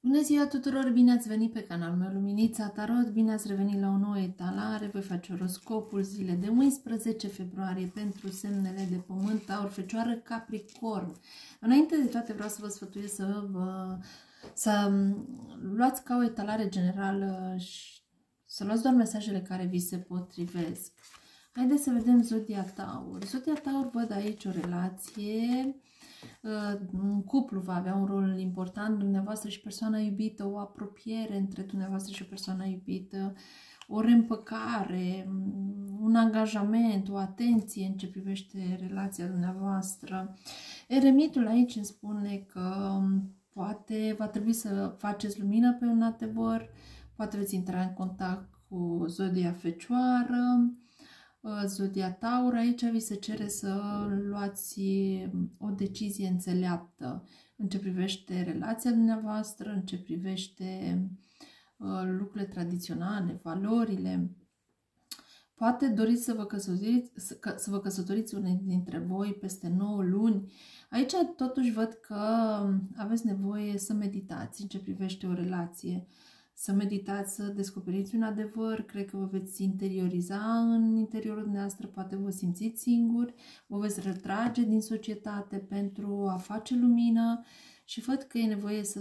Bună ziua tuturor! Bine ați venit pe canalul meu Luminița Tarot, bine ați revenit la o nouă etalare. Voi face oroscopul zile de 11 februarie pentru semnele de pământ, Taur, Fecioară, Capricorn. Înainte de toate vreau să vă sfătuiesc să luați ca o etalare generală și să luați doar mesajele care vi se potrivesc. Haideți să vedem Zodia Taur. Zodia Taur, văd aici o relație. Un cuplu va avea un rol important, dumneavoastră și persoana iubită, o apropiere între dumneavoastră și persoana iubită, o reîmpăcare, un angajament, o atenție în ce privește relația dumneavoastră. Eremitul aici îmi spune că poate va trebui să faceți lumină pe un adevăr, poate veți intra în contact cu Zodia Fecioară. Zodia Taur, aici vi se cere să luați o decizie înțeleaptă în ce privește relația dumneavoastră, în ce privește lucrurile tradiționale, valorile. Poate doriți să vă căsătoriți unii dintre voi peste 9 luni. Aici totuși văd că aveți nevoie să meditați în ce privește o relație. Să meditați, să descoperiți un adevăr, cred că vă veți interioriza în interiorul dumneavoastră, poate vă simțiți singuri, vă veți retrage din societate pentru a face lumină și văd că e nevoie să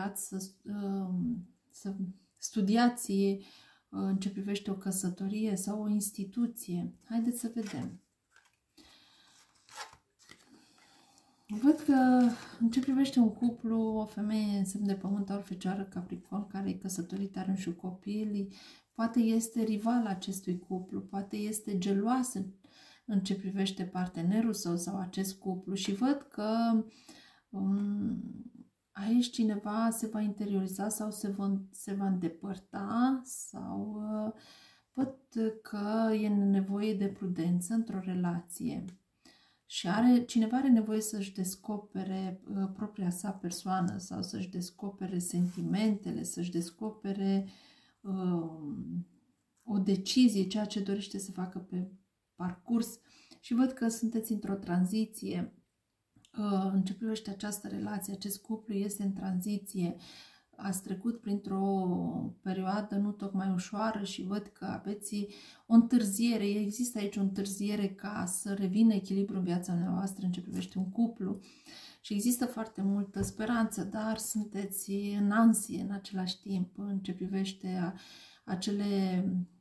studiați în ce privește o căsătorie sau o instituție. Haideți să vedem. Văd că în ce privește un cuplu, o femeie în semn de pământ, Taur, Fecioară, Capricorn, care e căsătorită, are un și copil, poate este rival acestui cuplu, poate este geloasă în ce privește partenerul său sau acest cuplu și văd că aici cineva se va interioriza sau se va îndepărta sau văd că e nevoie de prudență într-o relație. Și cineva are nevoie să-și descopere propria sa persoană sau să-și descopere sentimentele, să-și descopere o decizie, ceea ce dorește să facă pe parcurs. Și văd că sunteți într-o tranziție. În ce privește această relație, acest cuplu este în tranziție. Ați trecut printr-o perioadă nu tocmai ușoară și văd că aveți o întârziere. Există aici o întârziere ca să revină echilibru în viața noastră în ce privește un cuplu. Și există foarte multă speranță, dar sunteți în ansie în același timp în ce privește acele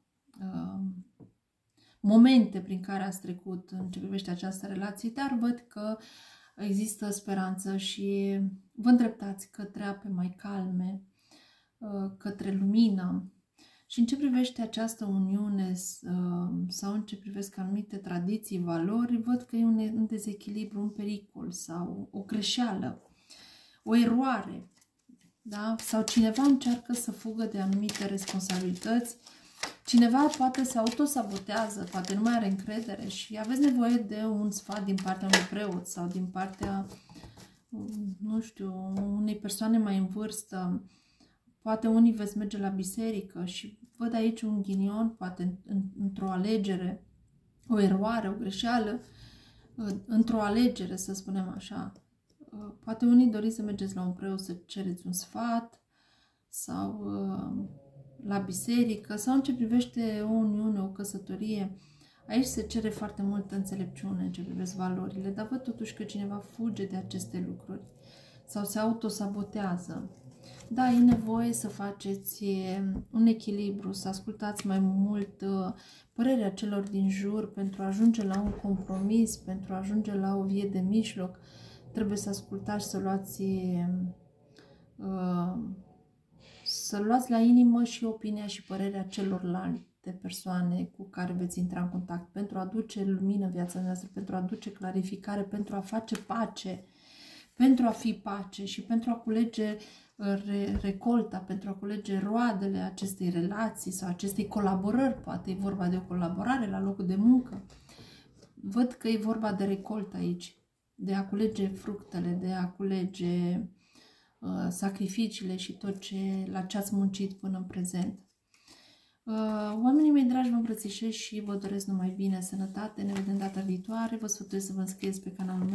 momente prin care ați trecut în ce privește această relație, dar văd că există speranță și vă îndreptați către ape mai calme, către lumină. Și în ce privește această uniune sau în ce privesc anumite tradiții, valori, văd că e un dezechilibru, un pericol sau o greșeală, o eroare. Da? Sau cineva încearcă să fugă de anumite responsabilități. Cineva poate se autosabotează, poate nu mai are încredere și aveți nevoie de un sfat din partea unui preot sau din partea, nu știu, unei persoane mai în vârstă. Poate unii veți merge la biserică și văd aici un ghinion, poate într-o alegere, o eroare, o greșeală, într-o alegere, să spunem așa. Poate unii doriți să mergeți la un preot să cereți un sfat sau la biserică sau în ce privește o uniune, o căsătorie. Aici se cere foarte multă înțelepciune în ce privește valorile, dar văd totuși că cineva fuge de aceste lucruri sau se autosabotează. Da, e nevoie să faceți un echilibru, să ascultați mai mult părerea celor din jur pentru a ajunge la un compromis, pentru a ajunge la o vie de mijloc. Trebuie să ascultați și să luați la inimă și opinia și părerea celorlalte persoane cu care veți intra în contact pentru a aduce lumină în viața noastră, pentru a aduce clarificare, pentru a face pace, pentru a fi pace și pentru a culege recolta, pentru a culege roadele acestei relații sau acestei colaborări. Poate e vorba de o colaborare la locul de muncă. Văd că e vorba de recoltă aici, de a culege fructele, de a culege sacrificiile și tot la ce ați muncit până în prezent. Oamenii mei dragi, vă îmbrățișez și vă doresc numai bine, sănătate, ne vedem data viitoare. Vă sfătuiesc să vă înscrieți pe canalul meu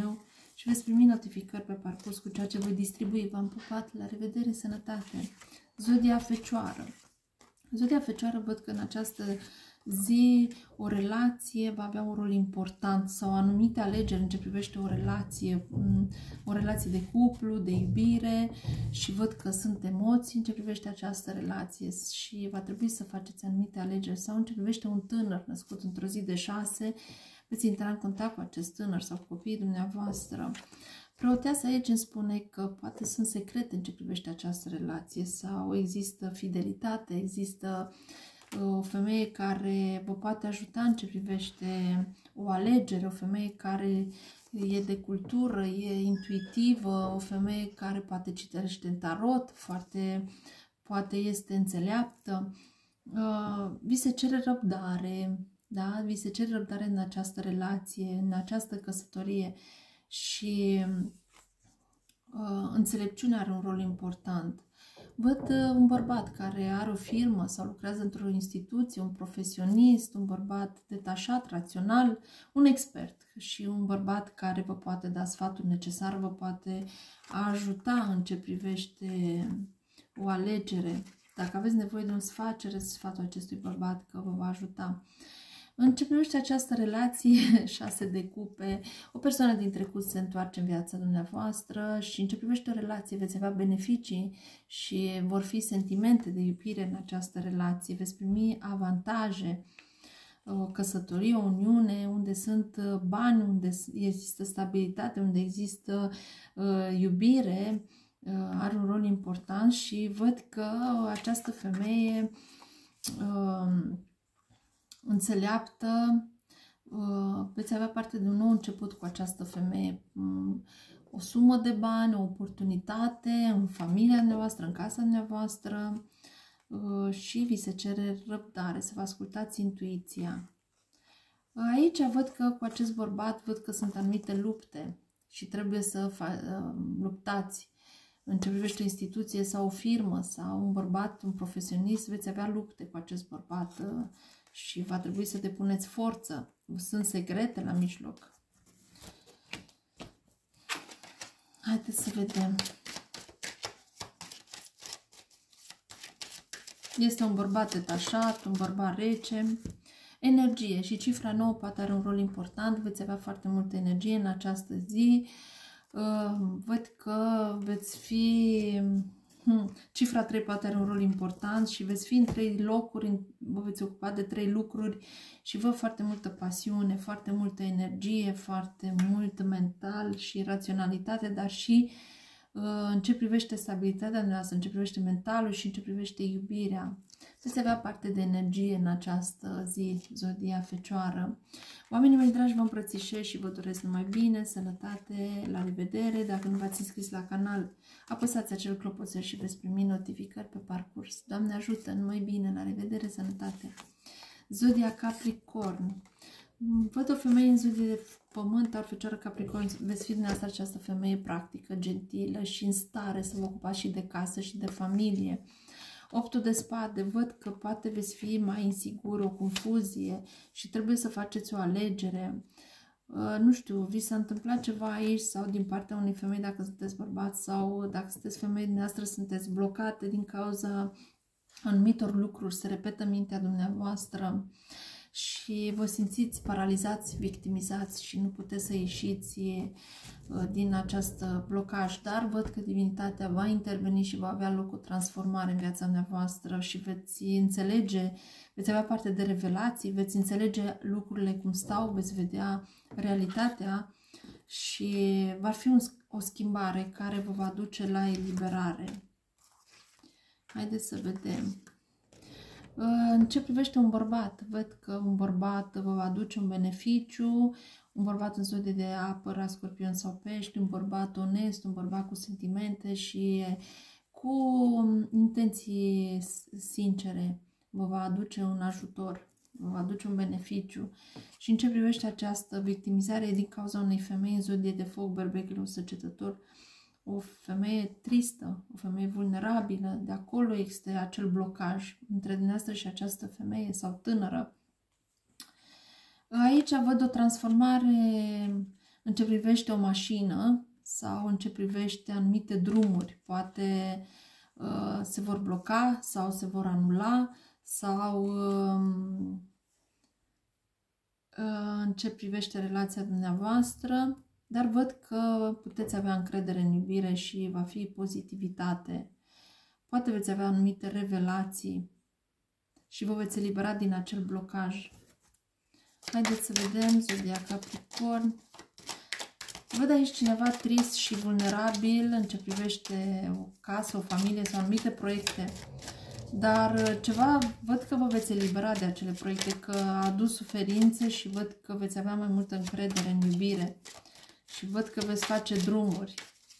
și veți primi notificări pe parcurs cu ceea ce voi distribui. V-am pupat, la revedere, sănătate! Zodia Fecioară. Zodia Fecioară, văd că în această zi o relație va avea un rol important sau anumite alegeri în ce privește o relație de cuplu, de iubire, și văd că sunt emoții în ce privește această relație și va trebui să faceți anumite alegeri, sau în ce privește un tânăr născut într-o zi de 6, veți intra în contact cu acest tânăr sau copiii dumneavoastră. Preoteasa aici îmi spune că poate sunt secrete în ce privește această relație sau există fidelitate, există o femeie care vă poate ajuta în ce privește o alegere, o femeie care e de cultură, e intuitivă, o femeie care poate citește în tarot, poate este înțeleaptă. Vi se cere răbdare, da? Vi se cere răbdare în această relație, în această căsătorie, și înțelepciunea are un rol important. Văd un bărbat care are o firmă sau lucrează într-o instituție, un profesionist, un bărbat detașat, rațional, un expert și un bărbat care vă poate da sfatul necesar, vă poate ajuta în ce privește o alegere. Dacă aveți nevoie de un sfat, cereți sfatul acestui bărbat că vă va ajuta. În ce privește această relație, 6 de cupe, o persoană din trecut se întoarce în viața dumneavoastră și în ce privește o relație veți avea beneficii și vor fi sentimente de iubire în această relație, veți primi avantaje, o căsătorie, o uniune, unde sunt bani, unde există stabilitate, unde există iubire, are un rol important și văd că această femeie înțeleaptă, veți avea parte de un nou început cu această femeie, o sumă de bani, o oportunitate în familia dumneavoastră, în casa dumneavoastră, și vi se cere răbdare, să vă ascultați intuiția. Aici văd că cu acest bărbat văd că sunt anumite lupte și trebuie să luptați. În ce privește o instituție sau o firmă sau un bărbat, un profesionist, veți avea lupte cu acest bărbat și va trebui să depuneți forță. Sunt secrete la mijloc. Haideți să vedem. Este un bărbat detașat, un bărbat rece. Energie și cifra 9 poate are un rol important. Veți avea foarte multă energie în această zi. Văd că veți fi... Cifra 3 poate are un rol important și veți fi în 3 locuri, vă veți ocupa de 3 lucruri și văd foarte multă pasiune, foarte multă energie, foarte mult mental și raționalitate, dar și în ce privește stabilitatea noastră, în ce privește mentalul și în ce privește iubirea. Veți avea parte de energie în această zi, Zodia Fecioară. Oamenii mei dragi, vă îmbrățișez și vă doresc numai bine, sănătate, la revedere. Dacă nu v-ați înscris la canal, apăsați acel clopoțel și veți primi notificări pe parcurs. Doamne ajută, numai bine, la revedere, sănătate. Zodia Capricorn. Văd o femeie în zodie de pământ, ar Fecioară Capricorn, veți fi dumneavoastră această femeie practică, gentilă și în stare să vă ocupați și de casă și de familie. 8 de spade, văd că poate veți fi mai insigur, o confuzie și trebuie să faceți o alegere. Nu știu, vi s-a întâmplat ceva aici sau din partea unei femei dacă sunteți bărbați sau dacă sunteți femei dumneavoastră sunteți blocate din cauza anumitor lucruri, se repetă mintea dumneavoastră și vă simțiți paralizați, victimizați și nu puteți să ieșiți din acest blocaj, dar văd că divinitatea va interveni și va avea loc o transformare în viața dumneavoastră și veți înțelege, veți avea parte de revelații, veți înțelege lucrurile cum stau, veți vedea realitatea și va fi o schimbare care vă va duce la eliberare. Haideți să vedem. În ce privește un bărbat, văd că un bărbat vă va aduce un beneficiu, un bărbat în zodie de apă, Scorpion sau Pești, un bărbat onest, un bărbat cu sentimente și cu intenții sincere, vă va aduce un ajutor, vă va aduce un beneficiu. Și în ce privește această victimizare din cauza unei femei în zodie de foc, Berbecul Săgetător, o femeie tristă, o femeie vulnerabilă, de acolo este acel blocaj între dumneavoastră și această femeie sau tânără. Aici văd o transformare în ce privește o mașină sau în ce privește anumite drumuri. Poate se vor bloca sau se vor anula sau în ce privește relația dumneavoastră, dar văd că puteți avea încredere în iubire și va fi pozitivitate. Poate veți avea anumite revelații și vă veți elibera din acel blocaj. Haideți să vedem Zodia Capricorn. Văd aici cineva trist și vulnerabil în ce privește o casă, o familie sau anumite proiecte. Dar ceva, văd că vă veți elibera de acele proiecte, că a adus suferințe și văd că veți avea mai multă încredere în iubire. Și văd că veți face drumuri.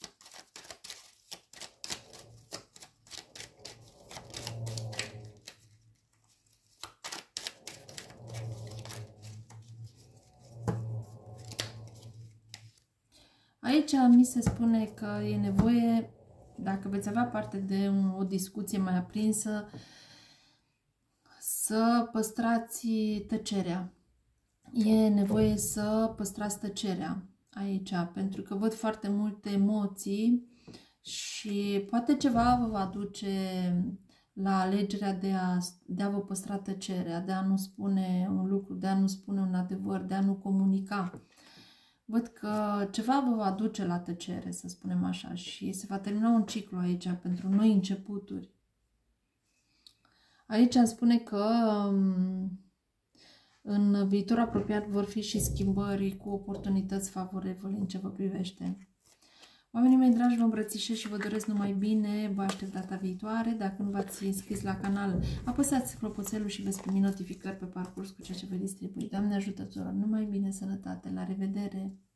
Aici mi se spune că e nevoie, dacă veți avea parte de o discuție mai aprinsă, să păstrați tăcerea. E nevoie să păstrați tăcerea aici, pentru că văd foarte multe emoții și poate ceva vă va duce la alegerea de a vă păstra tăcerea, de a nu spune un lucru, de a nu spune un adevăr, de a nu comunica. Văd că ceva vă va duce la tăcere, să spunem așa, și se va termina un ciclu aici pentru noi începuturi. Aici îmi spune că în viitor apropiat vor fi și schimbări cu oportunități favorabile în ce vă privește. Oamenii mei dragi, vă îmbrățișez și vă doresc numai bine, vă aștept data viitoare. Dacă nu v-ați înscris la canal, apăsați clopoțelul și veți primi notificări pe parcurs cu ceea ce vă distribui. Doamne ajută tuturor, numai bine, sănătate, la revedere!